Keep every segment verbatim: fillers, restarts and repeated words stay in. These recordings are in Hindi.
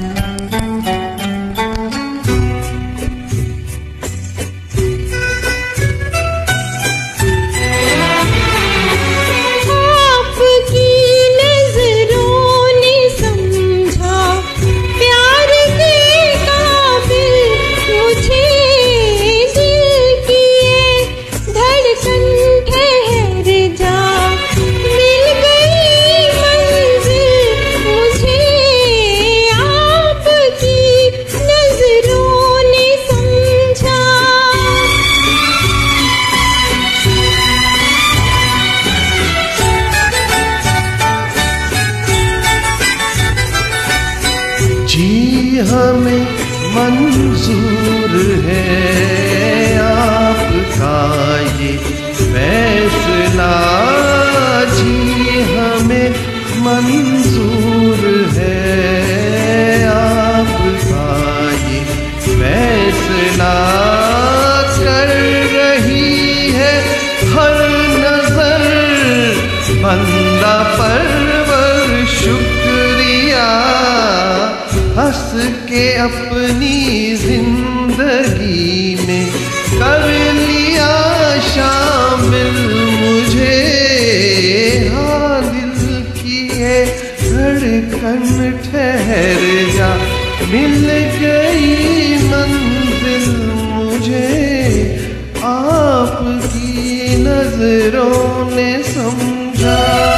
जी हमें मंजूर है आपका ये फैसला, जी हमें मंजूर है आपका ये फैसला। कर रही है हर नजर बंदा परवर शुक्रिया, हंस के अपनी जिंदगी में कर लिया शामिल मुझे। हाँ दिल की ये धड़कन ठहर जा, मिल गई मंजिल मुझे, आपकी नजरों ने समझा।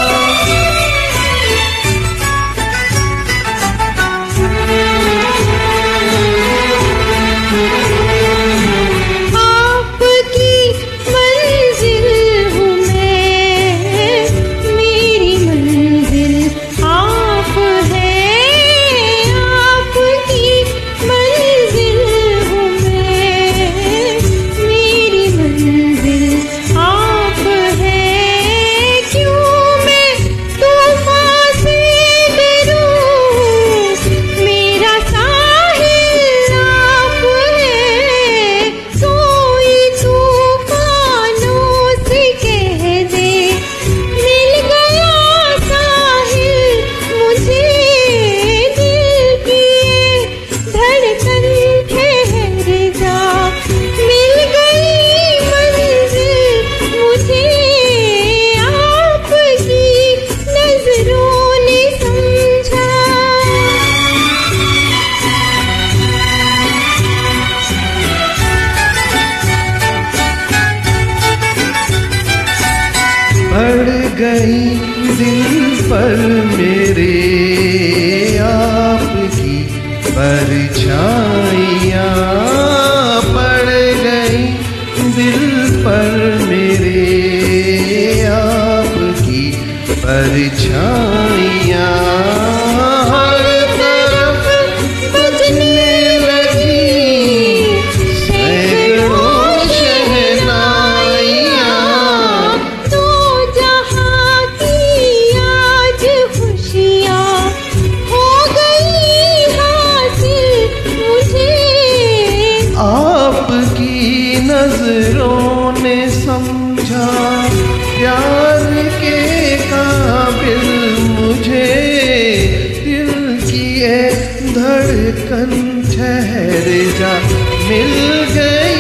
पड़ गई दिल पर मेरे आपकी परछाइयाँ, पड़ गई दिल पर मेरे आपकी परछाइयाँ। हर तरफ बजने लगी सैकड़ों शहनाइयाँ, तो जहाँ की आज खुशियाँ हो गई हासिल मुझे। आपकी नजरों ने समझा प्यार के काबिल मुझे। दिल की ये धड़कन ठहर जा, मिल गई